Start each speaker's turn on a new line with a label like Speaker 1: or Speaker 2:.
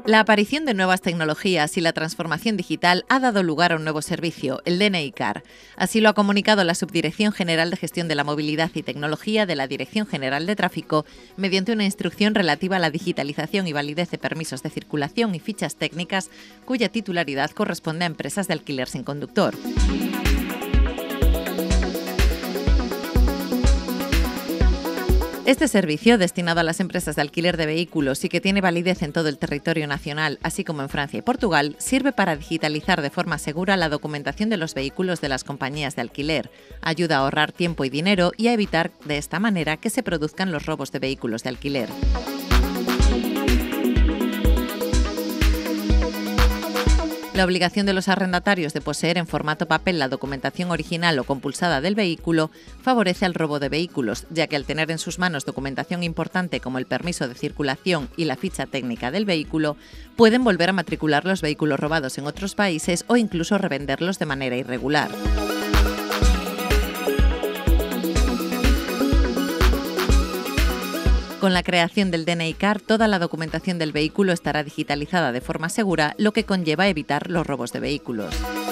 Speaker 1: La aparición de nuevas tecnologías y la transformación digital ha dado lugar a un nuevo servicio, el DNI Car. Así lo ha comunicado la Subdirección General de Gestión de la Movilidad y Tecnología de la Dirección General de Tráfico mediante una instrucción relativa a la digitalización y validez de permisos de circulación y fichas técnicas cuya titularidad corresponde a empresas de alquiler sin conductor. Este servicio, destinado a las empresas de alquiler de vehículos y que tiene validez en todo el territorio nacional, así como en Francia y Portugal, sirve para digitalizar de forma segura la documentación de los vehículos de las compañías de alquiler, ayuda a ahorrar tiempo y dinero y a evitar de esta manera que se produzcan los robos de vehículos de alquiler. La obligación de los arrendatarios de poseer en formato papel la documentación original o compulsada del vehículo favorece al robo de vehículos, ya que al tener en sus manos documentación importante como el permiso de circulación y la ficha técnica del vehículo, pueden volver a matricular los vehículos robados en otros países o incluso revenderlos de manera irregular. Con la creación del DNI Car, toda la documentación del vehículo estará digitalizada de forma segura, lo que conlleva evitar los robos de vehículos.